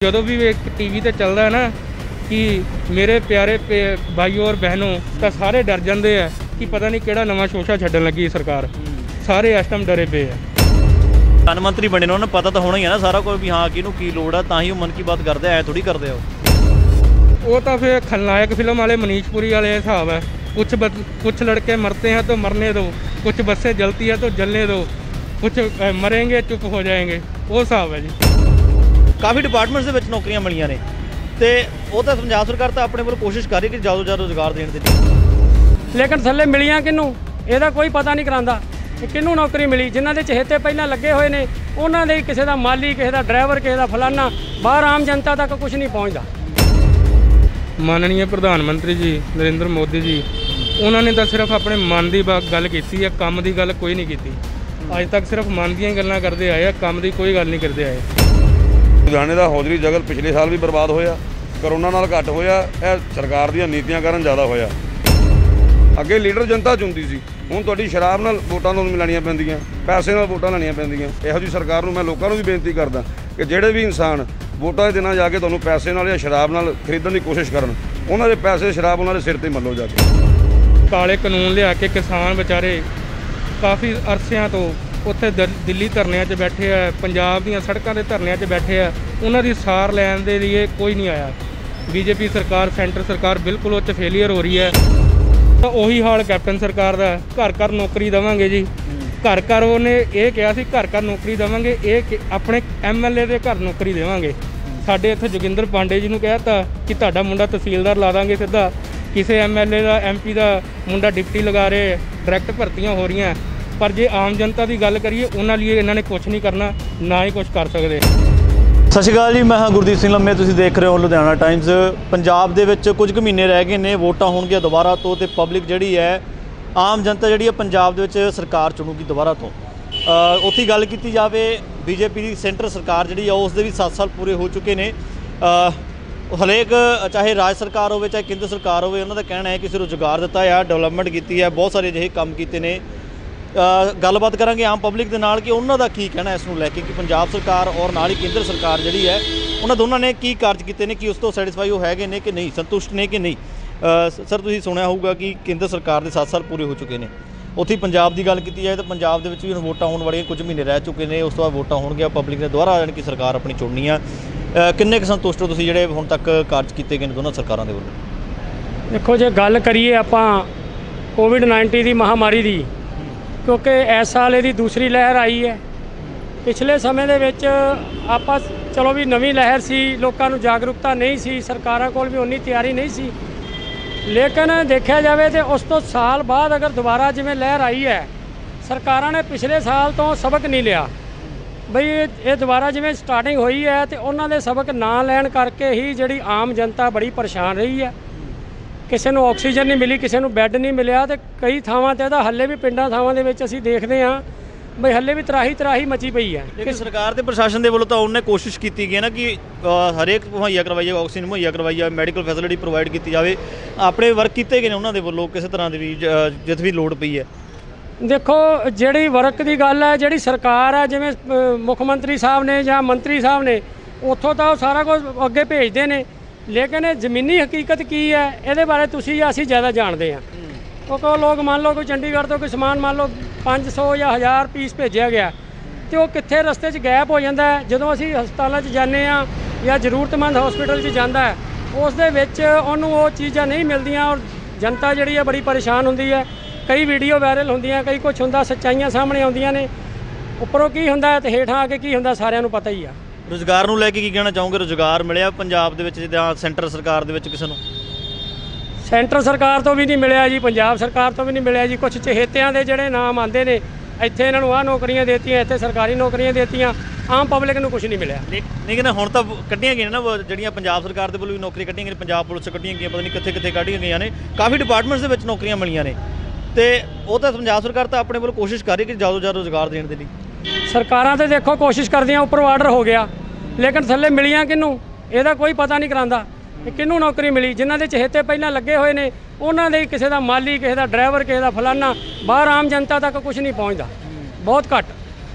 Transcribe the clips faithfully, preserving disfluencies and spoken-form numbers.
ਜਦੋਂ ਵੀ ਇੱਕ टीवी ਤੇ ਚੱਲਦਾ ना कि मेरे प्यारे भाइयों और बहनों तो सारे डर जाते हैं कि पता नहीं किहड़ा नवा शोशा छड्डन लगी सरकार। सारे इस टाइम डरे पे है। प्रधानमंत्री बने ने उन्हें पता तो होना ही है ना सारा कुछ भी, हाँ किनू की लोड़ है, तां ही मन की बात करते हैं, थोड़ी करते हो। वो तो फिर खलनायक फिल्म वाले मनीष पुरी वाले हिसाब है। कुछ बस, कुछ लड़के मरते हैं तो मरने दो, कुछ बसें जलती है तो जलने दो, कुछ मरेंगे चुप हो जाएंगे, वो हिसाब है जी। काफ़ी डिपार्टमेंट्स के नौकरियां मिलियां ने तो वो तो पंजाब सरकार तो अपने वालों कोशिश कर रही कि ज़्यादा ज़्यादा रोजगार देने की, लेकिन थल्ले मिलियां किनू ਇਹਦਾ ਕੋਈ पता नहीं करांदा किनू नौकरी मिली। जिन्हां दे चहेते पहलां लगे हुए ने उन्हां दे किसी दा माली, किसी दा ड्राइवर, किसी दा फलाना, बाहर आम जनता तक कुछ नहीं पहुँचता। माननीय प्रधानमंत्री जी नरेंद्र मोदी जी उन्होंने तो सिर्फ अपने मन की गल की है, काम की गल कोई नहीं की। अज तक सिर्फ मन दी गल्लां करते आए, काम की कोई गल नहीं करते आए। लुधियाने का हौजरी जगत पिछले साल भी बर्बाद होया, करोना नाल घट होया, सरकार दी नीतियां कारण ज़्यादा होया। अगे लीडर जनता चुनती सी, हुण तुहाडी शराब नाल वोटां तुहानूं मिलणियां पैंदियां, पैसे नाल वोटां लैणियां पैंदियां। इहो जी सरकार नूं मैं लोकां नूं भी बेनती करदा कि जिहड़े भी इंसान वोटां दे दिनां जाके तुहानूं पैसे नाल या शराब नाल खरीदण दी कोशिश करन, उन्हां दे पैसे शराब उन्हां दे सिर ते मल्लो जाके। काले कानून लिया के किसान बेचारे काफ़ी अरसिਆਂ ਤੋਂ उत्थे दिल्ली धरनिਆਂ 'ਚ बैठे है, पंजाब ਦੀਆਂ सड़कों के धरनिਆਂ 'ਚ बैठे है, उन्हां दी सार लैण दे लिए कोई नहीं आया। बीजेपी सरकार, सेंटर सरकार बिल्कुल उच्च फेलीयर हो रही है। तो उही हाल कैप्टन सरकार का, घर घर नौकरी देवांगे जी, घर घर उन्हें ये कहा सी घर घर नौकरी देवांगे, ये अपने एम एल ए के घर नौकरी देवांगे। साडे इत्थे जोगिंदर पांडे जी नूं कहता कि तुहाडा मुंडा तहसीलदार ला दांगे सीधा, किसी एम एल ए का एम पी का मुंडा डिप्टी लगा रहे, डायरैक्ट भर्तियां हो रही। पर जे आम जनता की गल करिए उन्होंने लिए इन्होंने कुछ नहीं करना, ना ही कुछ कर सकते। सत श्री अकाल जी, मैं हाँ गुरदीप सिंह लम्मे, तुसीं देख रहे हो लुधियाना टाइम्स। पंजाब दे विच कुछ महीने रह गए ने, वोटां होणगीਆਂ दोबारा तो, ते पब्लिक जिहड़ी है आम जनता जिहड़ी है पंजाब दे विच सरकार चुणूगी दोबारा तो। उत्थे गल कीती जावे बीजेपी की सेंटर सरकार जिहड़ी है उस दे भी सात साल पूरे हो चुके ने। हरेक चाहे राज सरकार होवे चाहे केंद्र सरकार होवे, उन्हां दा कहना है कि रोजगार दिता है, डेवलपमेंट की है, बहुत सारे अजिहे काम कीते ने। गलबात करांगे आम पब्लिक के नाल कि उन्हां दा की कहना इस नूं लैके कि पंजाब सरकार और नाल ही केंद्र सरकार जिहड़ी है उन्हां दोनों ने की कार्य कीते ने, कि उस तो सैटिस्फाई हो हैगे ने कि नहीं, संतुष्ट ने कि नहीं। सर तुसीं सुनिया होगा कि केंद्र सरकार के सात साल पूरे हो चुके हैं। उत्थे पंजाब की गल की जाए तो पंजाब दे विच भी हुण वोटां होण वालियां कुछ महीने रह चुके हैं, उस तो बाद वोटां होणगीਆਂ, पब्लिक ने दोबारा यानी कि सरकार अपनी चुननी आ। किन्ने क संतुष्ट हो तुसीं जिहड़े हुण तक कार्य कीते गए दोनों सरकारां दे वल्लों? देखो जे गल करिए आपां कोविड नाइनटीन की महामारी की, क्योंकि इस साल ये दूसरी लहर आई है। पिछले समय दे विच आपां चलो भी नवीं लहर सी, लोकां नूं जागरूकता नहीं सी, सरकारां कोल भी उन्नी तैयारी नहीं सी, लेकिन देखा जाए तो उस तो साल बाद अगर दोबारा जिवें लहर आई है, सरकारां ने पिछले साल तो सबक नहीं लिया बई ये दोबारा जिवें स्टार्टिंग हुई है, तो उन्होंने सबक ना लैण करके ही जिहड़ी आम जनता बड़ी परेशान रही है। किसी को ऑक्सीजन नहीं मिली, किसी को बैड नहीं मिलिया, तो कई थावां ते हल्ले भी पिंडां थावां दे विच असीं देखदे हां बई हल्ले भी तराही तराही मची पई है। लेकिन सरकार ते प्रशासन दे वल्लों तो उन्हें कोशिश की गई ना कि हरेक मुहैया करवाई जाए, ऑक्सीजन मुहैया करवाई जाए, मैडिकल फैसिलिटी प्रोवाइड की जाए, अपने वर्क किए गए उन्होंने वल्लों किसी तरह की भी जिथे भी लोड़ पई है। देखो जिहड़ी वर्क की गल है, जिहड़ी सरकार है, जिवें मुख्यमंत्री साहब ने या मंत्री साहब ने उत्थों तो सारा कुछ अगे भेजते हैं, लेकिन जमीनी हकीकत की है ये बारे तुसीं या असीं ज़्यादा जानते हैं। क्योंकि लोग मान लो कोई चंडीगढ़ तो कोई समान मान लो पाँच सौ या हज़ार पीस भेजा गया, तो वो कित्थे रस्ते च गैप हो जाता है। जदों असीं हस्पतालों जाने या जरूरतमंद हॉस्पिटल च जाता है, उस दे विच उहनूं वो चीज़ां नहीं मिलदियां और जनता जिहड़ी है बड़ी परेशान हुंदी है। कई वीडियो वायरल होंदियां, कई कुछ हुंदा, सच्चाइयां सामने आउंदियां ने, उपरों की हुंदा ते हेठां आके की हुंदा सारिआं नूं पता ही है। रोजगार नूं लैके की कहना चाहोगे? रोजगार मिलिया पंजाब दे विच जां सेंटर सरकार दे विच किसे नूं? सेंटर सरकार तो भी नहीं मिलिया जी, पंजाब सरकार तो भी नहीं मिलिया जी। कुछ चहेतियां दे जिहड़े नाम आंदे ने, इत्थे इन्हां नूं आह नौकरियां देतियां, इत्थे सरकारी नौकरियां देतियां, आम पब्लिक नूं कुछ नहीं मिलिया। लेकिन हुण तां कड्ढियां गईयां ना जिहड़ियां पंजाब सरकार दे वल्लों भी नौकरी कड्ढियां गईयां, पंजाब पुलिस कड्ढियां गईयां, पता नहीं कित्थे कित्थे कड्ढियां गईयां ने, काफ़ी डिपार्टमेंट्स दे विच नौकरियां मिलियां ने, ते वो तो पंजाब सरकार तो अपने वल्लों कोशिश कर रही कि ज़्यादा ज़्यादा रोजगार देने के लिए। सरकारां तो देखो कोशिश करदियां, उपर आर्डर हो गया, लेकिन थल्ले मिलियां किनू ਇਹਦਾ कोई पता नहीं करांदा किनू नौकरी मिली। जिन्हां दे चहेते पहलां लगे हुए ने उन्हां दे किसी दा माली, किसी दा ड्राइवर, किसी दा फलाना, बाहर आम जनता तक कुछ नहीं पहुँचता, बहुत घट।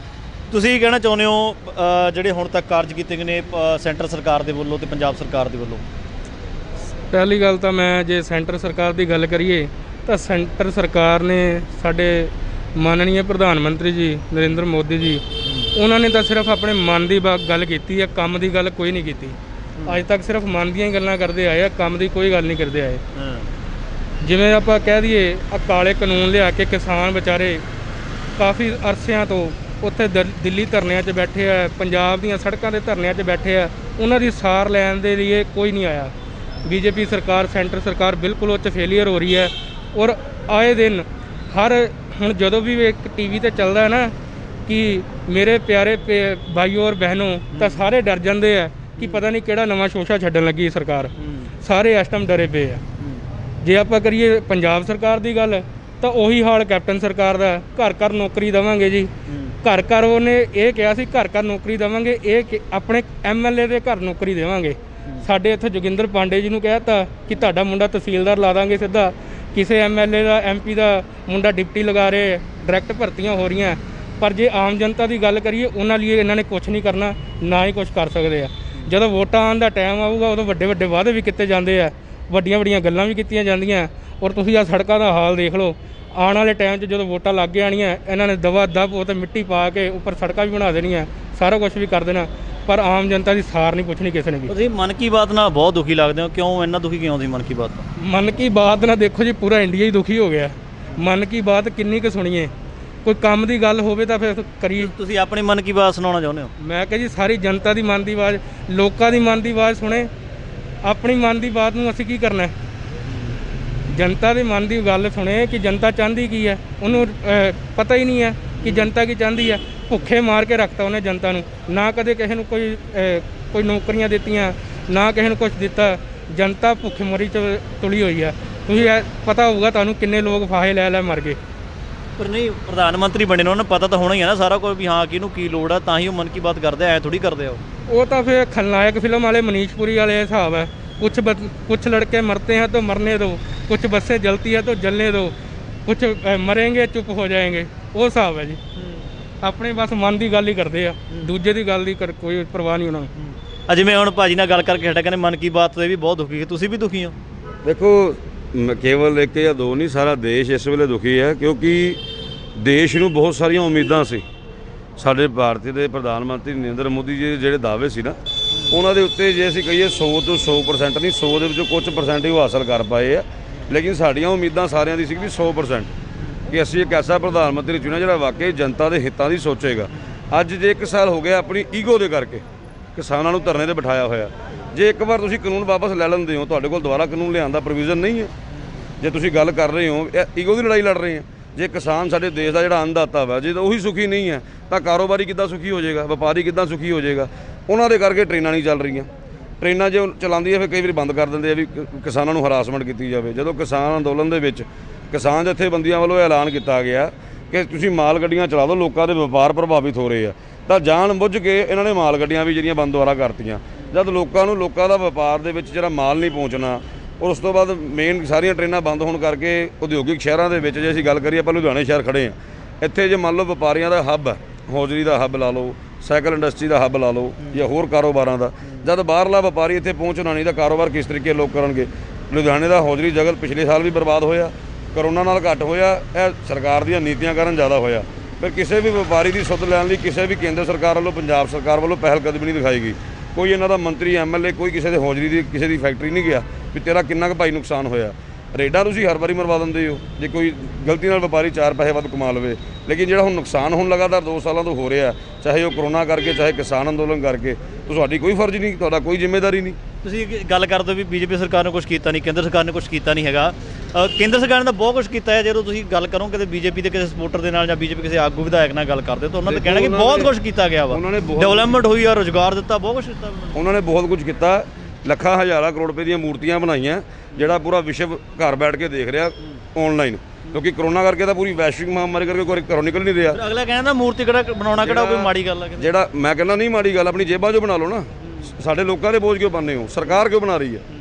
ਤੁਸੀਂ ਕੀ ਕਹਿਣਾ ਚਾਹੁੰਦੇ ਹੋ ਅ, ਜਿਹੜੇ ਹੁਣ ਤੱਕ ਕਾਰਜ ਕੀਤੇ ਗਏ ਨੇ ਅ, ਸੈਂਟਰ ਸਰਕਾਰ ਦੇ ਵੱਲੋਂ ਤੇ ਪੰਜਾਬ ਸਰਕਾਰ ਦੇ ਵੱਲੋਂ? ਪਹਿਲੀ ਗੱਲ ਤਾਂ ਮੈਂ ਜੇ ਸੈਂਟਰ ਸਰਕਾਰ ਦੀ ਗੱਲ ਕਰੀਏ ਤਾਂ ਸੈਂਟਰ ਸਰਕਾਰ ਨੇ ਸਾਡੇ ਮਾਨਨੀय ਪ੍ਰਧਾਨ ਮੰਤਰੀ ਜੀ ਨਰਿੰਦਰ ਮੋਦੀ ਜੀ ਉਹਨਾਂ ਨੇ ਤਾਂ ਸਿਰਫ ਆਪਣੇ ਮਨ ਦੀ ਬਾ- ਗੱਲ ਕੀਤੀ ਹੈ, ਕੰਮ ਦੀ ਗੱਲ ਕੋਈ ਨਹੀਂ ਕੀਤੀ ਅੱਜ ਤੱਕ। ਸਿਰਫ ਮਨ ਦੀਆਂ ਹੀ ਗੱਲਾਂ ਕਰਦੇ ਆਏ ਆ, ਕੰਮ ਦੀ ਕੋਈ ਗੱਲ ਨਹੀਂ ਕਰਦੇ ਆਏ। ਜਿਵੇਂ ਆਪਾਂ ਕਹਿ ਦਈਏ ਆ ਕਾਲੇ ਕਾਨੂੰਨ ਲਿਆ ਕੇ ਕਿਸਾਨ ਵਿਚਾਰੇ ਕਾਫੀ ਅਰਸਿਆਂ ਤੋਂ ਉੱਥੇ ਦ- ਦਿੱਲੀ ਧਰਨਿਆਂ 'ਚ ਬੈਠੇ ਆ, ਪੰਜਾਬ ਦੀਆਂ ਸੜਕਾਂ ਦੇ ਧਰਨਿਆਂ 'ਚ ਬੈਠੇ ਆ, ਉਹਨਾਂ ਦੀ ਸਾਰ ਲੈਣ ਦੇ ਲਈ ਕੋਈ ਨਹੀਂ ਆਇਆ। ਬੀਜੇਪੀ ਸਰਕਾਰ ਸੈਂਟਰ ਸਰਕਾਰ ਬਿਲਕੁਲ ਉਹ 'ਚ ਫੇਲੀਅਰ ਹੋ ਰਹੀ ਹੈ। ਔਰ ਆਏ ਦਿਨ ਹਰ ਹੁਣ ਜਦੋਂ ਵੀ ਇੱਕ ਟੀਵੀ ਤੇ ਚੱਲਦਾ ਹੈ ਨਾ ਕਿ ਮੇਰੇ ਪਿਆਰੇ ਪੇ- ਭਾਈਓ ਔਰ ਬਹਿਨੋ, ਤਾਂ ਸਾਰੇ ਡਰ ਜਾਂਦੇ ਆ ਕਿ ਪਤਾ ਨਹੀਂ ਕਿਹੜਾ ਨਵਾਂ ਸ਼ੋਸ਼ਾ ਛੱਡਣ ਲੱਗੀ ਸਰਕਾਰ। ਸਾਰੇ ਇਸ ਟਾਈਮ ਡਰੇ ਪਏ ਆ। ਜੇ ਆਪਾਂ ਕਰੀਏ ਪੰਜਾਬ ਸਰਕਾਰ ਦੀ ਗੱਲ ਤਾਂ ਉਹੀ ਹਾਲ ਕੈਪਟਨ ਸਰਕਾਰ ਦਾ, ਘਰ ਘਰ ਨੌਕਰੀ ਦੇਵਾਂਗੇ ਜੀ। ਘਰ ਘਰ ਉਹਨੇ ਇਹ ਕਿਹਾ ਸੀ ਘਰ ਘਰ ਨੌਕਰੀ ਦੇਵਾਂਗੇ, ਇਹ ਕਿ ਆਪਣੇ ਐਮ ਐਲ ਏ ਦੇ ਘਰ ਨੌਕਰੀ ਦੇਵਾਂਗੇ। ਸਾਡੇ ਇੱਥੇ ਜੋਗਿੰਦਰ ਪਾਂਡੇ ਜੀ ਨੂੰ ਕਹਿ ਤਾ ਕਿ ਤੁਹਾਡਾ ਮੁੰਡਾ ਤਹਿਸੀਲਦਾਰ ਲਾ ਦਾਂਗੇ ਸਿੱਧਾ, ਕਿਸੇ ਐਮ ਐਲ ਏ ਦਾ ਐਮ ਪੀ ਦਾ ਮੁੰਡਾ ਡਿਪਟੀ ਲਗਾ ਰਹੇ, ਡਾਇਰੈਕਟ ਭਰਤੀਆਂ ਹੋ ਰਹੀਆਂ। ਪਰ ਜੇ ਆਮ ਜਨਤਾ ਦੀ ਗੱਲ ਕਰੀਏ ਉਹਨਾਂ ਲਈ ਇਹਨਾਂ ਨੇ ਕੁਝ ਨਹੀਂ ਕਰਨਾ, ਨਾ ਹੀ ਕੁਝ ਕਰ ਸਕਦੇ ਆ। ਜਦੋਂ ਵੋਟਾਂ ਆਉਣ ਦਾ ਟਾਈਮ ਆਊਗਾ ਉਦੋਂ ਵੱਡੇ ਵੱਡੇ ਵਾਅਦੇ ਵੀ ਕੀਤੇ ਜਾਂਦੇ ਆ, ਵੱਡੀਆਂ ਵੱਡੀਆਂ ਗੱਲਾਂ ਵੀ ਕੀਤੀਆਂ ਜਾਂਦੀਆਂ। ਔਰ ਤੁਸੀਂ ਆ ਸੜਕਾਂ ਦਾ ਹਾਲ ਦੇਖ ਲਓ। ਆਉਣ ਵਾਲੇ ਟਾਈਮ 'ਚ ਜਦੋਂ ਵੋਟਾਂ ਲੱਗ ਕੇ ਆਉਣੀਆਂ ਇਹਨਾਂ ਨੇ ਦਵਾ ਦਬ ਉਹ 'ਤੇ ਮਿੱਟੀ ਪਾ ਕੇ ਉੱਪਰ ਸੜਕਾਂ ਵੀ ਬਣਾ ਦੇਣੀਆਂ, ਸਾਰਾ ਕੁਝ ਵੀ ਕਰ ਦੇਣਾ, ਪਰ ਆਮ ਜਨਤਾ ਦੀ ਸਾਰ ਨਹੀਂ ਪੁੱਛਣੀ ਕਿਸੇ ਨੇ ਵੀ। ਤੁਸੀਂ ਮਨ ਕੀ ਬਾਤ ਨਾਲ ਬਹੁਤ ਦੁਖੀ ਲੱਗਦੇ ਹੋ, ਕਿਉਂ ਇੰਨਾ ਦੁਖੀ ਕਿਉਂ ਸੀ ਮਨ ਕੀ ਬਾਤ ਤੋਂ? ਮਨ ਕੀ ਬਾਤ ਨਾਲ ਦੇਖੋ ਜੀ ਪੂਰਾ ਇੰਡੀਆ ਹੀ ਦੁਖੀ ਹੋ ਗਿਆ। ਮਨ ਕੀ ਬਾਤ ਕਿੰਨੀ ਕੁ ਸੁਣੀਏ, ਕੋਈ ਕੰਮ ਦੀ ਗੱਲ ਹੋਵੇ ਤਾਂ ਫਿਰ ਕਰੀਏ। ਤੁਸੀਂ ਆਪਣੀ ਮਨ ਕੀ ਬਾਤ ਸੁਣਾਉਣਾ ਚਾਹੁੰਦੇ ਹੋ? ਮੈਂ ਕਿਹਾ ਜੀ ਸਾਰੀ ਜਨਤਾ ਦੀ ਮਨ ਦੀ ਆਵਾਜ਼, ਲੋਕਾਂ ਦੀ ਮਨ ਦੀ ਆਵਾਜ਼ ਸੁਣੇ। ਆਪਣੀ ਮਨ ਦੀ ਬਾਤ ਨੂੰ ਅਸੀਂ ਕੀ ਕਰਨਾ? ਜਨਤਾ ਦੇ ਮਨ ਦੀ ਗੱਲ ਸੁਣੇ ਕਿ ਜਨਤਾ ਚਾਹੁੰਦੀ ਕੀ ਹੈ। ਉਹਨੂੰ ਅਹ, ਪਤਾ ਹੀ ਨਹੀਂ ਹੈ ਕਿ ਜਨਤਾ ਕੀ ਚਾਹੁੰਦੀ ਹੈ। ਭੁੱਖੇ ਮਾਰ ਕੇ ਰੱਖਤਾ ਉਹਨੇ ਜਨਤਾ ਨੂੰ, ਨਾ ਕਦੇ ਕਿਸੇ ਨੂੰ ਕੋਈ ਅਹ, ਕੋਈ ਨੌਕਰੀਆਂ ਦਿੱਤੀਆਂ, ਨਾ ਕਿਸੇ ਨੂੰ ਕੁਝ ਦਿੱਤਾ। ਜਨਤਾ ਭੁੱਖੇ ਮਰੀ 'ਚ ਤੁਲੀ ਹੋਈ ਆ। ਤੁਸੀਂ ਇਹ ਪਤਾ ਹੋਊਗਾ ਤੁਹਾਨੂੰ ਕਿੰਨੇ ਲੋਕ ਫਾਹੇ ਲੈ ਲੈ ਮਰ ਗਏ। ਪਰ ਨਹੀਂ, ਪ੍ਰਧਾਨ ਮੰਤਰੀ ਬਣੇ ਨੇ, ਉਹਨਾਂ ਨੂੰ ਪਤਾ ਤਾਂ ਹੋਣਾ ਹੀ ਹੈ ਨਾ ਸਾਰਾ ਕੁਝ ਵੀ ਹਾਂ ਕਿਹਨੂੰ ਕੀ ਲੋੜ ਆ, ਤਾਂ ਹੀ ਉਹ ਮਨ ਕੀ ਬਾਤ ਕਰਦੇ, ਐ ਥੋੜੀ ਕਰਦੇ ਆ ਉਹ। ਉਹ ਤਾਂ ਫਿਰ ਖਲਨਾਇਕ ਫਿਲਮ ਵਾਲੇ ਮਨੀਸ਼ ਪੁਰੀ ਵਾਲੇ ਹਿਸਾਬ ਹੈ। कुछ बत, कुछ लड़के मरते हैं तो मरने दो, कुछ बसें जलती है तो जलने दो, कुछ मरेंगे चुप हो जाएंगे, वो हिसाब है जी। अपने बस मन की गल ही करते हैं, दूजे की गल की कर कोई परवाह नहीं उन्होंने। जिवें हुण भाजी नाल गल करके हटा कहने मन की बात तो भी बहुत दुखी है, तुसीं भी दुखी हो? देखो केवल एक या दो नहीं, सारा देश इस वेले दुखी है, क्योंकि देश नूं बहुत सारिया उम्मीदां सी। साडे भारत दे प्रधान मंत्री नरेंद्र मोदी जी ਜਿਹੜੇ ਦਾਅਵੇ ਸੀ ਨਾ, ਉਹਨਾਂ ਦੇ ਉੱਤੇ ਜੇ ਅਸੀਂ ਕਹੀਏ सौ ਤੋਂ सौ परसेंट ਨਹੀਂ, सौ ਦੇ ਵਿੱਚੋਂ ਕੁਝ ਪਰਸੈਂਟ ਹੀ ਉਹ ਹਾਸਲ ਕਰ ਪਾਏ ਆ। ਲੇਕਿਨ ਸਾਡੀਆਂ ਉਮੀਦਾਂ ਸਾਰਿਆਂ ਦੀ ਸੀ ਵੀ सौ परसेंट ਕਿ ਅਸੀਂ ਇੱਕ ਐਸਾ ਪ੍ਰਧਾਨ ਮੰਤਰੀ ਚੁਣਿਆ ਜਿਹੜਾ ਵਾਕਈ ਜਨਤਾ ਦੇ ਹਿੱਤਾਂ ਦੀ ਸੋਚੇਗਾ। ਅੱਜ ਜੇ ਇੱਕ ਸਾਲ ਹੋ ਗਿਆ ਆਪਣੀ ਈਗੋ ਦੇ ਕਰਕੇ ਕਿਸਾਨਾਂ ਨੂੰ ਧਰਨੇ ਤੇ ਬਿਠਾਇਆ ਹੋਇਆ। ਜੇ ਇੱਕ ਵਾਰ ਤੁਸੀਂ ਕਾਨੂੰਨ ਵਾਪਸ ਲੈ ਲੈਂਦੇ ਹੋ, ਤੁਹਾਡੇ ਕੋਲ ਦੁਬਾਰਾ ਕਾਨੂੰਨ ਲਿਆਉਣ ਦਾ ਪ੍ਰੋਵੀਜ਼ਨ ਨਹੀਂ ਹੈ। ਜੇ ਤੁਸੀਂ ਗੱਲ ਕਰ ਰਹੇ ਹੋ ਈਗੋ ਦੀ ਲੜਾਈ ਲੜ ਰਹੇ ਆ। ਜੇ ਕਿਸਾਨ ਸਾਡੇ ਦੇਸ਼ ਦਾ ਜਿਹੜਾ ਅੰਨਦਾਤਾ ਵਾ, ਜੇ ਉਹੀ ਸੁਖੀ ਨਹੀਂ ਹੈ ਤਾਂ ਕਾਰੋਬਾਰੀ ਕਿੱਦਾਂ ਸੁਖੀ ਹੋ ਜਾਏਗਾ, ਵਪਾਰੀ ਕਿੱਦਾਂ ਸੁਖੀ ਹੋ ਜਾਏਗਾ? ਉਹਨਾਂ ਦੇ ਕਰਕੇ ਟ੍ਰੇਨਾਂ ਨਹੀਂ ਚੱਲ ਰਹੀਆਂ। ਟ੍ਰੇਨਾਂ ਜੇ ਚਲਾਉਂਦੀ ਹੈ ਫਿਰ ਕਈ ਵਾਰੀ ਬੰਦ ਕਰ ਦਿੰਦੇ ਆ ਵੀ ਕਿਸਾਨਾਂ ਨੂੰ ਹਰਾਸਮੈਂਟ ਕੀਤੀ ਜਾਵੇ। ਜਦੋਂ ਕਿਸਾਨ ਅੰਦੋਲਨ ਦੇ ਵਿੱਚ ਕਿਸਾਨ ਜਥੇਬੰਦੀਆਂ ਵੱਲੋਂ ਐਲਾਨ ਕੀਤਾ ਗਿਆ ਕਿ ਤੁਸੀਂ ਮਾਲ ਗੱਡੀਆਂ ਚਲਾ ਦਿਓ, ਲੋਕਾਂ ਦੇ ਵਪਾਰ ਪ੍ਰਭਾਵਿਤ ਹੋ ਰਹੇ ਆ, ਤਾਂ ਜਾਣ ਬੁੱਝ ਕੇ ਇਹਨਾਂ ਨੇ ਮਾਲ ਗੱਡੀਆਂ ਵੀ ਜਿਹੜੀਆਂ ਬੰਦ ਦੁਆਰਾ ਕਰਤੀਆਂ। ਜਦ ਲੋਕਾਂ ਨੂੰ ਲੋਕਾਂ ਦਾ ਵਪਾਰ ਦੇ ਵਿੱਚ ਜਿਹੜਾ ਮਾਲ ਨਹੀਂ ਪਹੁੰਚਣਾ, ਔਰ ਉਸ ਤੋਂ ਬਾਅਦ ਮੇਨ ਸਾਰੀਆਂ ਟ੍ਰੇਨਾਂ ਬੰਦ ਹੋਣ ਕਰਕੇ ਉਦਯੋਗਿਕ ਸ਼ਹਿਰਾਂ ਦੇ ਵਿੱਚ ਜੇ ਅਸੀਂ ਗੱਲ ਕਰੀਏ, ਆਪਾਂ ਲੁਧਿਆਣੇ ਸ਼ਹਿਰ ਖੜ੍ਹੇ ਹਾਂ, ਇੱਥੇ ਜੇ ਮੰਨ ਲਓ ਵਪਾਰੀਆਂ ਦਾ ਹੱਬ ਹੈ, ਹੌਜ਼ਰੀ ਦਾ ਹੱਬ ਲਾ ਲਓ, ਸਾਈਕਲ ਇੰਡਸਟਰੀ ਦਾ ਹੱਬ ਲਾ ਲਓ, ਜਾਂ ਹੋਰ ਕਾਰੋਬਾਰਾਂ ਦਾ, ਜਦ ਬਾਹਰਲਾ ਵਪਾਰੀ ਇੱਥੇ ਪਹੁੰਚਣਾ ਨਹੀਂ ਤਾਂ ਕਾਰੋਬਾਰ ਕਿਸ ਤਰੀਕੇ ਲੋਕ ਕਰਨਗੇ? ਲੁਧਿਆਣੇ ਦਾ ਹੌਜ਼ਰੀ ਜਗਤ ਪਿਛਲੇ ਸਾਲ ਵੀ ਬਰਬਾਦ ਹੋਇਆ, ਕਰੋਨਾ ਨਾਲ ਘੱਟ ਹੋਇਆ, ਇਹ ਸਰਕਾਰ ਦੀਆਂ ਨੀਤੀਆਂ ਕਾਰਨ ਜ਼ਿਆਦਾ ਹੋਇਆ। ਫਿਰ ਕਿਸੇ ਵੀ ਵਪਾਰੀ ਦੀ ਸੁੱਧ ਲੈਣ ਲਈ ਕਿਸੇ ਵੀ ਕੇਂਦਰ ਸਰਕਾਰ ਵੱਲੋਂ, ਪੰਜਾਬ ਸਰਕਾਰ ਵੱਲੋਂ ਪਹਿਲ ਕਦਮੀ ਨਹੀਂ ਦਿਖਾਈ ਗਈ। ਕੋਈ ਇਹਨਾਂ ਦਾ ਮੰਤਰੀ ਐਮ ਐਲ ਏ ਕੋਈ ਕਿਸੇ ਦੇ ਹੌਜ਼ਰੀ ਦੀ ਕਿਸੇ ਦੀ ਫੈਕਟਰੀ ਨਹੀਂ ਗਿਆ ਵੀ ਤੇਰਾ ਕਿੰਨਾ ਕੁ ਭਾਈ ਨੁਕਸਾਨ ਹੋਇਆ। ਰੇਡਾਂ ਤੁਸੀਂ ਹਰ ਵਾਰੀ ਮਰਵਾ ਦਿੰਦੇ ਹੋ ਜੇ ਕੋਈ ਗਲਤੀ ਨਾਲ ਵਪਾਰੀ ਚਾਰ ਪੈਸੇ ਵੱਧ ਕਮਾ ਲਵੇ। ਲੇਕਿਨ ਜਿਹੜਾ ਹੁਣ ਨੁਕਸਾਨ ਹੁਣ ਲਗਾਤਾਰ ਦੋ ਸਾਲਾਂ ਤੋਂ ਹੋ ਰਿਹਾ, ਚਾਹੇ ਉਹ ਕਰੋਨਾ ਕਰਕੇ ਚਾਹੇ ਕਿਸਾਨ ਅੰਦੋਲਨ ਕਰਕੇ, ਤੁਹਾਡੀ ਕੋਈ ਫਰਜ਼ ਨਹੀਂ, ਤੁਹਾਡਾ ਕੋਈ ਜ਼ਿੰਮੇਵਾਰੀ ਨਹੀਂ। ਤੁਸੀਂ ਗੱਲ ਕਰਦੇ ਹੋ ਵੀ ਬੀਜੇਪੀ ਸਰਕਾਰ ਨੇ ਕੁਝ ਕੀਤਾ ਨਹੀਂ, ਕੇਂਦਰ ਸਰਕਾਰ ਨੇ ਕੁਝ ਕੀਤਾ ਨਹੀਂ ਹੈਗਾ। ਕੇਂਦਰ ਸਰਕਾਰ ਨੇ ਤਾਂ ਬਹੁਤ ਕੁਝ ਕੀਤਾ ਹੈ। ਜਦੋਂ ਤੁਸੀਂ ਗੱਲ ਕਰੋ ਕਿਤੇ ਬੀਜੇਪੀ ਦੇ ਕਿਸੇ ਸਪੋਰਟਰ ਦੇ ਨਾਲ ਜਾਂ ਬੀਜੇਪੀ ਕਿਸੇ ਆਗੂ ਵਿਧਾਇਕ ਨਾਲ ਗੱਲ ਕਰਦੇ ਤਾਂ ਉਹਨਾਂ ਦਾ ਕਹਿਣਾ ਕਿ ਬਹੁਤ ਕੁਝ ਕੀਤਾ ਗਿਆ ਵਾ, ਉਹਨਾਂ ਨੇ ਡਿਵੈਲਪਮੈਂਟ ਹੋਈ ਆ, ਰੁਜ਼ਗਾਰ ਦਿੱਤਾ, ਬਹੁਤ ਕੁਝ ਕੀਤਾ ਉਹਨਾਂ ਨੇ, ਬਹੁਤ ਕੁਝ ਕੀਤਾ। ਲੱਖਾਂ ਹਜ਼ਾਰਾਂ ਕਰੋੜ ਰੁਪਏ ਦੀਆਂ ਮੂਰਤੀਆਂ ਬਣਾਈਆਂ, ਜਿਹੜਾ ਪੂਰਾ ਵਿਸ਼ਵ ਘਰ ਬੈਠ ਕੇ ਦੇਖ ਰਿਹਾ ਆਨਲਾਈਨ, ਕਿਉਂਕਿ ਕਰੋਨਾ ਕਰਕੇ ਤਾਂ ਪੂਰੀ ਵੈਸ਼ਵਿਕ ਮਹਾਮਾਰੀ ਕਰਕੇ ਕੋਈ ਘਰੋਂ ਨਿਕਲ ਨਹੀਂ ਰਿਹਾ। ਅਗਲਾ ਕਹਿੰਦਾ ਮੂਰਤੀ ਕਿਹੜਾ ਬਣਾਉਣਾ ਕਿਹੜਾ ਕੋਈ ਮਾੜੀ ਗੱਲ ਆ? ਜਿਹੜਾ ਮੈਂ ਕਹਿੰਦਾ ਨਹੀਂ ਮਾੜੀ ਗੱਲ, ਆਪਣੀ ਜੇਬਾਂ 'ਚੋਂ ਬਣਾ ਲਓ ਨਾ। ਸਾਡੇ ਲੋਕਾਂ ਦੇ ਬੋਝ ਕਿਉਂ ਬਣਨੇ ਹੋ? ਸਰਕਾਰ ਕਿਉਂ ਬਣਾ ਰਹੀ ਹੈ?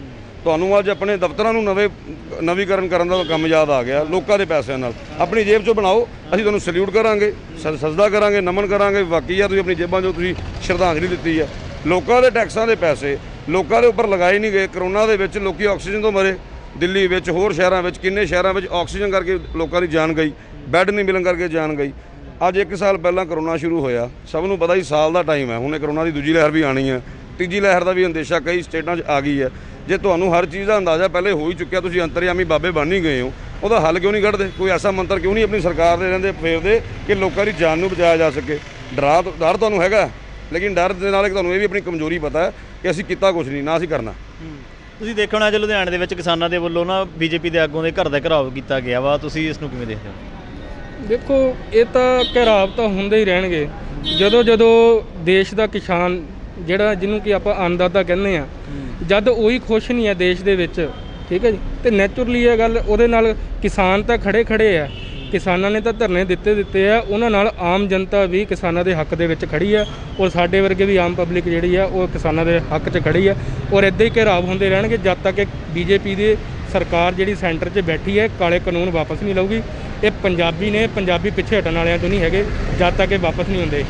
ਤੁਹਾਨੂੰ ਅੱਜ ਆਪਣੇ ਦਫ਼ਤਰਾਂ ਨੂੰ ਨਵੇਂ ਨਵੀਕਰਨ ਕਰਨ ਦਾ ਕੰਮ ਯਾਦ ਆ ਗਿਆ। ਲੋਕਾਂ ਦੇ ਪੈਸਿਆਂ ਨਾਲ ਆਪਣੀ ਜੇਬ 'ਚੋਂ ਬਣਾਓ, ਅਸੀਂ ਤੁਹਾਨੂੰ ਸਲੂਟ ਕਰਾਂਗੇ, ਸ ਸਜਦਾ ਕਰਾਂਗੇ, ਨਮਨ ਕਰਾਂਗੇ। ਬਾਕੀ ਆ ਤੁਸੀਂ ਆਪਣੀ ਜੇਬਾਂ 'ਚੋਂ ਤੁਸੀਂ ਸ਼ਰਧਾਂਜਲੀ ਦਿੱਤੀ ਹੈ। ਲੋਕਾਂ ਦੇ ਟੈਕਸਾਂ ਦੇ ਪੈਸੇ ਲੋਕਾਂ ਦੇ ਉੱਪਰ ਲਗਾਏ ਨਹੀਂ ਗਏ। ਕਰੋਨਾ ਦੇ ਵਿੱਚ ਲੋਕੀ ਆਕਸੀਜਨ ਤੋਂ ਮਰੇ। ਦਿੱਲੀ ਵਿੱਚ, ਹੋਰ ਸ਼ਹਿਰਾਂ ਵਿੱਚ, ਕਿੰਨੇ ਸ਼ਹਿਰਾਂ ਵਿੱਚ ਆਕਸੀਜਨ ਕਰਕੇ ਲੋਕਾਂ ਦੀ ਜਾਨ ਗਈ, ਬੈੱਡ ਨਹੀਂ ਮਿਲਣ ਕਰਕੇ ਜਾਨ ਗਈ। ਅੱਜ ਇੱਕ ਸਾਲ ਪਹਿਲਾਂ ਕਰੋਨਾ ਸ਼ੁਰੂ ਹੋਇਆ, ਸਭ ਨੂੰ ਪਤਾ ਹੀ ਸਾਲ ਦਾ ਟਾਈਮ ਹੈ। ਹੁਣ ਇਹ ਕਰੋਨਾ ਦੀ ਦੂਜੀ ਲਹਿਰ ਵੀ ਆਣੀ ਹੈ, ਤੀਜੀ ਲਹਿਰ ਦਾ ਵੀ ਅੰਦੇਸ਼ਾ ਕਈ ਸਟੇਟਾਂ 'ਚ ਆ ਗਈ ਹੈ। ਜੇ ਤੁਹਾਨੂੰ ਹਰ ਚੀਜ਼ ਦਾ ਅੰਦਾਜ਼ਾ ਪਹਿਲੇ ਹੋ ਹੀ ਚੁੱਕਿਆ, ਤੁਸੀਂ ਅੰਤਰਯਾਮੀ ਬਾਬੇ ਬਣ ਹੀ ਗਏ ਹੋ, ਉਹਦਾ ਹੱਲ ਕਿਉਂ ਨਹੀਂ ਕੱਢਦੇ? ਕੋਈ ਐਸਾ ਮੰਤਰ ਕਿਉਂ ਨਹੀਂ ਆਪਣੀ ਸਰਕਾਰ ਦੇ ਰਹਿੰਦੇ ਫੇਰਦੇ ਕਿ ਲੋਕਾਂ ਦੀ ਜਾਨ ਨੂੰ ਬਚਾਇਆ ਜਾ ਸਕੇ? ਡਰਾ ਡਰ ਤੁਹਾਨੂੰ ਹੈਗਾ, ਲੇਕਿਨ ਡਰ ਦੇ ਨਾਲ ਤੁਹਾਨੂੰ ਇਹ ਵੀ ਆਪਣੀ ਕਮਜ਼ੋਰੀ ਪਤਾ ਹੈ ਕਿ ਅਸੀਂ ਕੀਤਾ ਕੁਝ ਨਹੀਂ, ਨਾ ਅਸੀਂ ਕਰਨਾ। ਤੁਸੀਂ ਦੇਖੋ ਨਾ, ਅੱਜ ਲੁਧਿਆਣੇ ਦੇ ਵਿੱਚ ਕਿਸਾਨਾਂ ਦੇ ਵੱਲੋਂ ਨਾ ਬੀਜੇਪੀ ਦੇ ਆਗੂਆਂ ਦੇ ਘਰ ਦਾ ਘਿਰਾਓ ਕੀਤਾ ਗਿਆ ਵਾ, ਤੁਸੀਂ ਇਸ ਨੂੰ ਕਿਵੇਂ ਦੇਖਦੇ ਹੋ? ਦੇਖੋ, ਇਹ ਤਾਂ ਘਿਰਾਵ ਤਾਂ ਹੁੰਦੇ ਹੀ ਰਹਿਣਗੇ। ਜਦੋਂ ਜਦੋਂ ਦੇਸ਼ ਦਾ ਕਿਸਾਨ ਜਿਹੜਾ ਜਿਹਨੂੰ ਕਿ ਆਪਾਂ ਅੰਨਦਾਤਾ ਕਹਿੰਦੇ ਆ, ਜਦ ਉਹੀ ਖੁਸ਼ ਨਹੀਂ ਹੈ ਦੇਸ਼ ਦੇ ਵਿੱਚ, ਠੀਕ ਹੈ ਜੀ, ਤੇ ਨੈਚੁਰਲੀ ਇਹ ਗੱਲ ਉਹਦੇ ਨਾਲ ਕਿਸਾਨ ਤਾਂ ਖੜੇ ਖੜੇ ਆ, ਕਿਸਾਨਾਂ ਨੇ ਤਾਂ ਧਰਨੇ ਦਿੱਤੇ ਦਿੱਤੇ ਆ, ਉਹਨਾਂ ਨਾਲ ਆਮ ਜਨਤਾ ਵੀ ਕਿਸਾਨਾਂ ਦੇ ਹੱਕ ਦੇ ਵਿੱਚ ਖੜੀ ਆ, ਔਰ ਸਾਡੇ ਵਰਗੇ ਵੀ ਆਮ ਪਬਲਿਕ ਜਿਹੜੀ ਆ ਉਹ ਕਿਸਾਨਾਂ ਦੇ ਹੱਕ 'ਚ ਖੜੀ ਆ। ਔਰ ਇੱਦਾਂ ਹੀ ਘਿਰਾਵ ਹੁੰਦੇ ਰਹਿਣਗੇ ਜਦ ਤੱਕ ਕਿ ਬੀਜੇਪੀ ਦੀ ਸਰਕਾਰ ਜਿਹੜੀ ਸੈਂਟਰ 'ਚ ਬੈਠੀ ਹੈ ਕਾਲੇ ਕਾਨੂੰਨ ਵਾਪਸ ਨਹੀਂ ਲਊਗੀ। ਇਹ ਪੰਜਾਬੀ ਨੇ, ਪੰਜਾਬੀ ਪਿੱਛੇ ਹਟਣ ਵਾਲਿਆਂ ਤੋਂ ਨਹੀਂ ਹੈਗੇ, ਜਦ ਤੱਕ ਇਹ ਵਾਪਸ ਨਹੀਂ ਹੁੰਦੇ।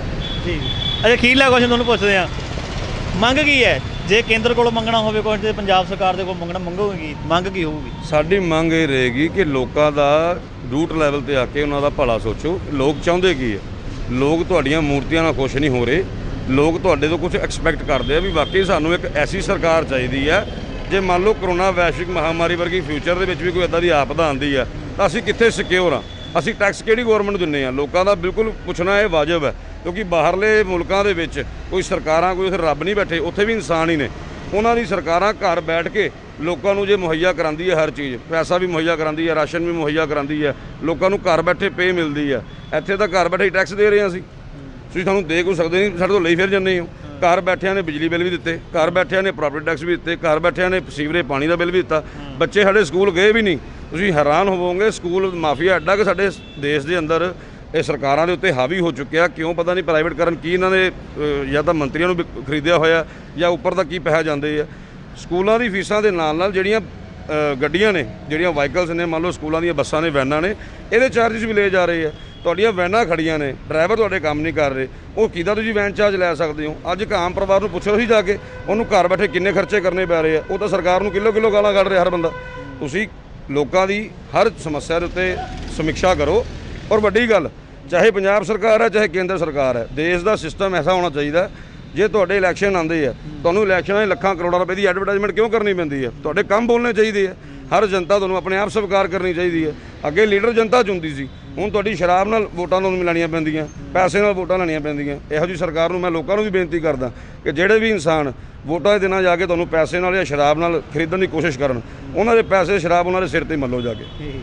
ਜੀ, ਅੱਛਾ, ਅਖੀਰਲਾ ਕੁਐਸਚਨ ਤੁਹਾਨੂੰ ਪੁੱਛਦੇ ਹਾਂ, ਮੰਗ ਕੀ ਹੈ? ਜੇ ਕੇਂਦਰ ਕੋਲੋਂ ਮੰਗਣਾ ਹੋਵੇ ਕੁਝ ਤੇ ਪੰਜਾਬ ਸਰਕਾਰ ਦੇ ਕੋਲ ਮੰਗਣਾ ਮੰਗੋਗੀ, ਮੰਗ ਕੀ ਹੋਊਗੀ? ਸਾਡੀ ਮੰਗ ਇਹ ਰਹੇਗੀ ਕਿ ਲੋਕਾਂ ਦਾ ਰੂਟ ਲੈਵਲ ਤੇ ਆ ਕੇ ਉਹਨਾਂ ਦਾ ਭਲਾ ਸੋਚੋ। ਲੋਕ ਚਾਹੁੰਦੇ ਕੀ ਹੈ? ਲੋਕ ਤੁਹਾਡੀਆਂ ਮੂਰਤੀਆਂ ਨਾਲ ਖੁਸ਼ ਨਹੀਂ ਹੋ ਰਹੇ। ਲੋਕ ਤੁਹਾਡੇ ਤੋਂ ਕੁਝ ਐਕਸਪੈਕਟ ਕਰਦੇ ਆ ਵੀ ਵਾਕਈ ਸਾਨੂੰ ਇੱਕ ਐਸੀ ਸਰਕਾਰ ਚਾਹੀਦੀ ਹੈ, ਜੇ ਮੰਨ ਲਓ ਕਰੋਨਾ ਵੈਸ਼ਵਿਕ ਮਹਾਮਾਰੀ ਵਰਗੀ ਫਿਊਚਰ ਦੇ ਵਿੱਚ ਵੀ ਕੋਈ ਇੱਦਾਂ ਦੀ ਆਪਦਾ ਆਉਂਦੀ ਹੈ ਤਾਂ ਅਸੀਂ ਕਿੱਥੇ ਸਿਕਿਉਰ ਹਾਂ? ਅਸੀਂ ਟੈਕਸ ਕਿਹੜੀ ਗੌਰਮੈਂਟ ਨੂੰ ਦਿੰਦੇ ਹਾਂ? ਲੋਕਾਂ ਦਾ ਬਿਲਕੁਲ ਪੁੱਛਣਾ ਇਹ ਵਾਜਬ ਹੈ, ਕਿਉਂਕਿ ਬਾਹਰਲੇ ਮੁਲਕਾਂ ਦੇ ਵਿੱਚ ਕੋਈ ਸਰਕਾਰਾਂ, ਕੋਈ ਉੱਥੇ ਰੱਬ ਨਹੀਂ ਬੈਠੇ, ਉੱਥੇ ਵੀ ਇਨਸਾਨ ਹੀ ਨੇ। ਉਹਨਾਂ ਦੀ ਸਰਕਾਰਾਂ ਘਰ ਬੈਠ ਕੇ ਲੋਕਾਂ ਨੂੰ ਜੇ ਮੁਹੱਈਆ ਕਰਾਉਂਦੀ ਹੈ ਹਰ ਚੀਜ਼, ਪੈਸਾ ਵੀ ਮੁਹੱਈਆ ਕਰਾਉਂਦੀ ਹੈ, ਰਾਸ਼ਨ ਵੀ ਮੁਹੱਈਆ ਕਰਾਉਂਦੀ ਹੈ, ਲੋਕਾਂ ਨੂੰ ਘਰ ਬੈਠੇ ਪੇ ਮਿਲਦੀ ਹੈ। ਇੱਥੇ ਤਾਂ ਘਰ ਬੈਠੇ ਹੀ ਟੈਕਸ ਦੇ ਰਹੇ ਹਾਂ ਅਸੀਂ, ਤੁਸੀਂ ਸਾਨੂੰ ਦੇ ਕੋਈ ਸਕਦੇ ਨਹੀਂ, ਸਾਡੇ ਤੋਂ ਲਈ ਫਿਰ ਜਾਂਦੇ ਹੋ। ਘਰ ਬੈਠਿਆਂ ਨੇ ਬਿਜਲੀ ਬਿੱਲ ਵੀ ਦਿੱਤੇ, ਘਰ ਬੈਠਿਆਂ ਨੇ ਪ੍ਰਾਪਰਟੀ ਟੈਕਸ ਵੀ ਦਿੱਤੇ, ਘਰ ਬੈਠਿਆਂ ਨੇ ਸੀਵਰੇਜ ਪਾਣੀ ਦਾ ਬਿੱਲ ਵੀ ਦਿੱਤਾ। ਬੱਚੇ ਸਾਡੇ ਸਕੂਲ ਗਏ ਵੀ ਨਹੀਂ। ਤੁਸੀਂ ਹੈਰਾਨ ਹੋਵੋਗੇ, ਸਕੂਲ ਮਾਫੀਆ ਐਡਾ ਕਿ ਸਾਡੇ ਦੇਸ਼ ਦੇ ਅੰਦਰ ਇਹ ਸਰਕਾਰਾਂ ਦੇ ਉੱਤੇ ਹਾਵੀ ਹੋ ਚੁੱਕਿਆ। ਕਿਉਂ ਪਤਾ ਨਹੀਂ, ਪ੍ਰਾਈਵੇਟ ਕਰਨ ਕੀ ਇਹਨਾਂ ਨੇ ਜਾਂ ਤਾਂ ਮੰਤਰੀਆਂ ਨੂੰ ਖਰੀਦਿਆ ਹੋਇਆ ਜਾਂ ਉੱਪਰ ਦਾ ਕੀ ਪੈਸਾ ਜਾਂਦੇ ਆ। ਸਕੂਲਾਂ ਦੀ ਫੀਸਾਂ ਦੇ ਨਾਲ ਨਾਲ ਜਿਹੜੀਆਂ ਗੱਡੀਆਂ ਨੇ, ਜਿਹੜੀਆਂ ਵਾਹੀਕਲਸ ਨੇ, ਮੰਨ ਲਓ ਸਕੂਲਾਂ ਦੀਆਂ ਬੱਸਾਂ ਨੇ, ਵੈਨਾਂ ਨੇ, ਇਹਦੇ ਚਾਰਜਸ ਵੀ ਲਏ ਜਾ ਰਹੇ ਆ। ਤੁਹਾਡੀਆਂ ਵੈਨਾਂ ਖੜੀਆਂ ਨੇ, ਡਰਾਈਵਰ ਤੁਹਾਡੇ ਕੰਮ ਨਹੀਂ ਕਰ ਰਹੇ, ਉਹ ਕਿੱਦਾਂ ਤੁਸੀਂ ਵੈਨ ਚਾਰਜ ਲੈ ਸਕਦੇ ਹੋ? ਅੱਜ ਇੱਕ ਆਮ ਪਰਿਵਾਰ ਨੂੰ ਪੁੱਛੋ ਹੀ ਜਾ ਕੇ, ਉਹਨੂੰ ਘਰ ਬੈਠੇ ਕਿੰਨੇ ਖਰਚੇ ਕਰਨੇ ਪੈ ਰਹੇ ਆ। ਉਹ ਤਾਂ ਸਰਕਾਰ ਨੂੰ ਕਿਲੋ ਕਿਲੋ ਗਾਲਾਂ ਕੱਢ ਰਿਹਾ ਹਰ ਬੰਦਾ। ਤੁਸੀਂ ਲੋਕਾਂ ਦੀ ਹਰ ਸਮੱਸਿਆ ਦੇ ਉੱਤੇ ਸਮੀਖਿਆ ਕਰੋ। ਔਰ ਵੱਡੀ ਗੱਲ, ਚਾਹੇ ਪੰਜਾਬ ਸਰਕਾਰ ਹੈ ਚਾਹੇ ਕੇਂਦਰ ਸਰਕਾਰ ਹੈ, ਦੇਸ਼ ਦਾ ਸਿਸਟਮ ਐਸਾ ਹੋਣਾ ਚਾਹੀਦਾ, ਜੇ ਤੁਹਾਡੇ ਇਲੈਕਸ਼ਨ ਆਉਂਦੇ ਆ, ਤੁਹਾਨੂੰ ਇਲੈਕਸ਼ਨਾਂ 'ਚ ਲੱਖਾਂ ਕਰੋੜਾਂ ਰੁਪਏ ਦੀ ਐਡਵਰਟਾਈਜ਼ਮੈਂਟ ਕਿਉਂ ਕਰਨੀ ਪੈਂਦੀ ਹੈ? ਤੁਹਾਡੇ ਕੰਮ ਬੋਲਣੇ ਚਾਹੀਦੇ ਆ। ਹਰ ਜਨਤਾ ਤੁਹਾਨੂੰ ਆਪਣੇ ਆਪ ਸਵੀਕਾਰ ਕਰਨੀ ਚਾਹੀਦੀ ਹੈ। ਅੱਗੇ ਲੀਡਰ ਜਨਤਾ ਚੁਣਦੀ ਸੀ, ਹੁਣ ਤੁਹਾਡੀ ਸ਼ਰਾਬ ਨਾਲ ਵੋਟਾਂ ਤੁਹਾਨੂੰ ਮਿਲਾਣੀਆਂ ਪੈਂਦੀਆਂ, ਪੈਸੇ ਨਾਲ ਵੋਟਾਂ ਲੈਣੀਆਂ ਪੈਂਦੀਆਂ। ਇਹੋ ਜਿਹੀ ਸਰਕਾਰ ਨੂੰ ਮੈਂ ਲੋਕਾਂ ਨੂੰ ਵੀ ਬੇਨਤੀ ਕਰਦਾ ਕਿ ਜਿਹੜੇ ਵੀ ਇਨਸਾਨ ਵੋਟਾਂ ਦੇ ਦਿਨਾਂ ਜਾ ਕੇ ਤੁਹਾਨੂੰ ਪੈਸੇ ਨਾਲ ਜਾਂ ਸ਼ਰਾਬ ਨਾਲ ਖਰੀਦਣ ਦੀ ਕੋਸ਼ਿਸ਼ ਕਰਨ, ਉਹਨਾਂ ਦੇ ਪੈਸੇ ਸ਼ਰਾਬ ਉਹਨਾਂ ਦੇ ਸਿਰ ਤੇ ਮੱਲੋ ਜਾ ਕੇ।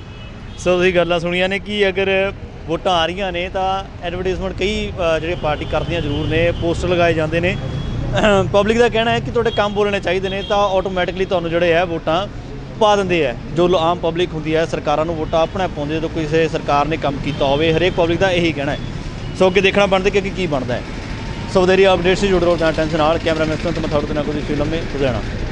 ਸੋ ਤੁਸੀਂ ਗੱਲਾਂ ਸੁਣੀਆਂ ਨੇ ਕਿ ਅਗਰ ਵੋਟਾਂ ਆ ਰਹੀਆਂ ਨੇ ਤਾਂ ਐਡਵਰਟਾਈਜ਼ਮੈਂਟ ਕਈ ਜਿਹੜੇ ਪਾਰਟੀ ਕਰਦੀਆਂ ਜ਼ਰੂਰ ਨੇ, ਪੋਸਟਰ ਲਗਾਏ ਜਾਂਦੇ ਨੇ। ਪਬਲਿਕ ਦਾ ਕਹਿਣਾ ਹੈ ਕਿ ਤੁਹਾਡੇ ਕੰਮ ਬੋਲਣੇ ਚਾਹੀਦੇ ਨੇ ਤਾਂ ਆਟੋਮੈਟਿਕਲੀ ਤੁਹਾਨੂੰ ਜਿਹੜੇ ਹੈ ਵੋਟਾਂ ਪਾ ਦਿੰਦੇ ਹੈ। ਜੋ ਆਮ ਪਬਲਿਕ ਹੁੰਦੀ ਹੈ ਸਰਕਾਰਾਂ ਨੂੰ ਵੋਟਾਂ ਆਪਣੇ ਪਾਉਂਦੇ ਜਦੋਂ ਕਿਸੇ ਸਰਕਾਰ ਨੇ ਕੰਮ ਕੀਤਾ ਹੋਵੇ। ਹਰੇਕ ਪਬਲਿਕ ਦਾ ਇਹੀ ਕਹਿਣਾ ਹੈ। ਸੋ ਅੱਗੇ ਦੇਖਣਾ ਬਣਦਾ ਕਿ ਕੀ ਬਣਦਾ ਹੈ। ਸੋ ਵਧੇਰੀ ਅਪਡੇਟਸ ਜੁੜ ਰਹੋ ਤਾਂ ਟੈਂਸ਼ਨ ਨਾਲ। ਕੈਮਰਾ ਮੈਨ ਤੋਂ ਮੈਂ ਤੁਹਾਡੇ ਨਾਲ ਕੋਈ ਲੰਮੇ ਲੁਧਿਆਣਾ।